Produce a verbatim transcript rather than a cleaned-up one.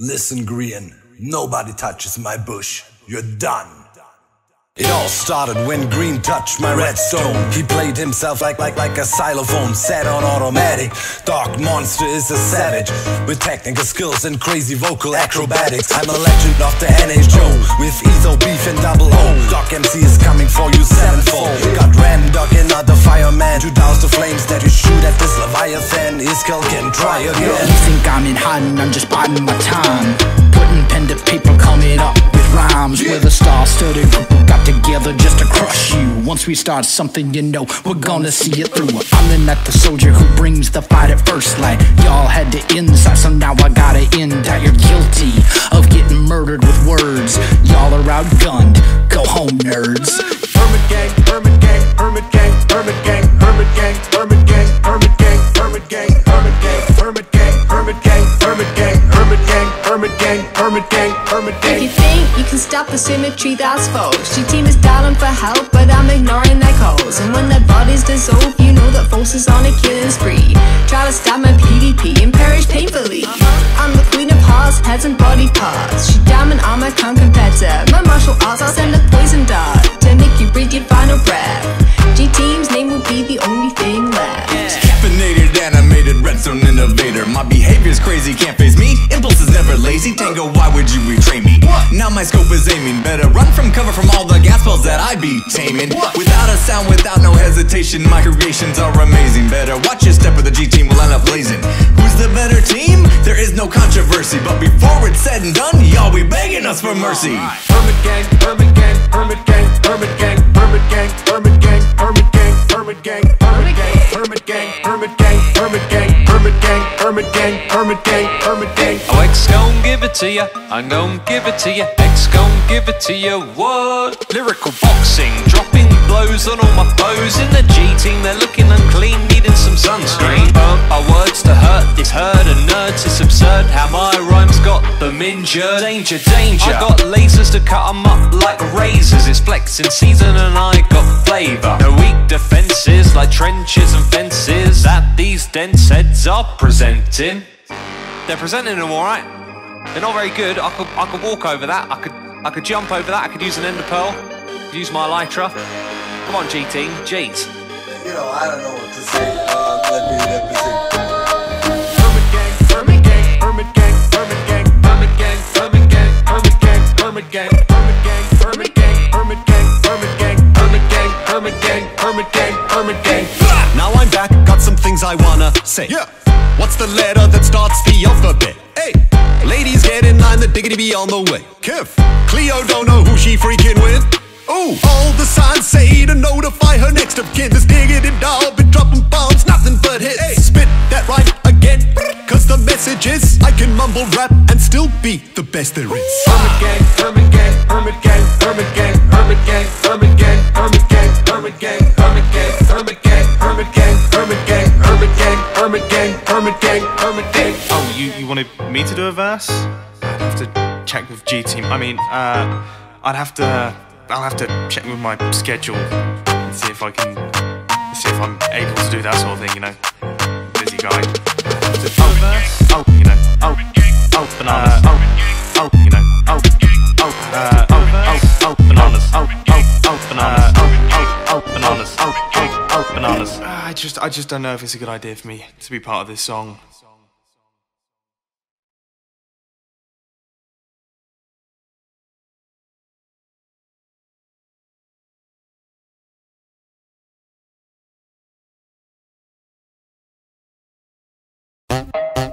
Listen, Green, nobody touches my bush. You're done. It all started when Green touched my redstone. He played himself like like like a xylophone, set on automatic. Dark Monster is a savage with technical skills and crazy vocal acrobatics. I'm a legend of the N H O with Etho, Beef and Double O. Doc M C is coming for you sevenfold. Got Randog, another fireman, to douse the flames that you shoot at this Leviathan. His skull can try again. You think I'm in hiding, I'm just biding my time, putting pen to paper, coming up with rhymes. We're the star-studded group who got together just to crush you. Once we start something, you know we're gonna see it through. I'm the not the soldier who brings the fight at first light. Y'all had to inside, so now I gotta end out. You're guilty of getting murdered with words. Y'all are outgunned, go home nerds. Hermit gang, hermit gang, hermit gang, hermit gang, hermit gang, hermit gang, hermit gang, hermit gang, hermit gang, hermit gang, hermit gang, hermit gang, hermit gang, hermit gang, hermit gang, hermit gang. If you think you can stop the symmetry, that's false. Your team is dialing for help, but I'm ignoring their calls. And when their bodies dissolve, you know that force is on a killing spree. Try to stab my P D P and perish painfully. I'm the queen of hearts, heads and body parts. She diamond armor can't compare to my martial arts. I'll send a poison dart to make you breathe your final breath. G-Team's name will be the only thing left. Caffeinated, animated, redstone innovator. My behavior's crazy, can't face me. Impulse is never lazy. Tango, why would you betray me? Now my scope is aiming. Better run from cover from all the gas spells that I be taming. Without a sound, without no hesitation, my creations are amazing. Better watch your step or the G-Team will end up blazing. Who's the better team? There is no controversy. But before it's said and done, y'all be begging us for mercy. Hermit gang, hermit gang, hermit gang, hermit gang, hermit gang, hermit gang, hermit gang, hermit gang, hermit gang, hermit gang, hermit gang, hermit gang, hermit gang, hermit gang, hermit gang, hermit gang. Oh, X gon' give it to ya, I'm gon' give it to ya. X gon' give it to ya, what? Lyrical boxing, dropping blows on all my foes. In the G-Team, they're looking unclean, needing some sunscreen. Burnt our words to hurt this herd of nerds. It's absurd how my rhymes got them injured. Danger, danger, I got lasers to cut them up like razors. It's flexing season and I got flavour. No weak defences like trenches and fences that these dense heads are presenting. They're presenting them alright. They're not very good. I could I could walk over that. I could I could jump over that. I could use an ender pearl. Could use my elytra. Come on, G-Team. Jeez. You know, I don't know what to say. Uh, let me, let me think. Hermit gang, hermit gang, hermit gang, hermit gang, hermit gang, hermit gang, hermit gang, hermit gang, hermit gang, hermit gang, hermit gang, hermit gang, hermit gang, hermit gang, hermit gang, hermit gang. Now I'm back, got some things I wanna say. Yeah. What's the letter that starts the alphabet? Hey, ladies get in line, the diggity be on the way. Kev, Cleo don't know who she freaking with. Ooh, all the signs say to notify her next of kin. This diggity doll been dropping bombs, nothing but hits. Hey, spit that rhyme again, cause the message is I can mumble rap and still be the best there is. Hermit gang, hermit gang, hermit gang, hermit gang, hermit gang, hermit gang, hermit gang, hermit gang, hermit gang, hermit gang, hermit gang, hermit gang, hermit gang, hermit gang, hermit gang, hermit gang. Oh, you, you wanted me to do a verse? I'd have to check with G-Team. I mean, uh, I'd have to, I'll have to check with my schedule and see if I can, see if I'm able to do that sort of thing, you know. Busy guy. To do a verse? Oh, you know, oh, oh, bananas, oh, oh, you know, oh, oh, uh, oh, oh, oh, bananas, oh, oh, oh, bananas, oh, oh, oh, bananas, oh, oh, oh, bananas. I just, I just don't know if it's a good idea for me to be part of this song. Thank you.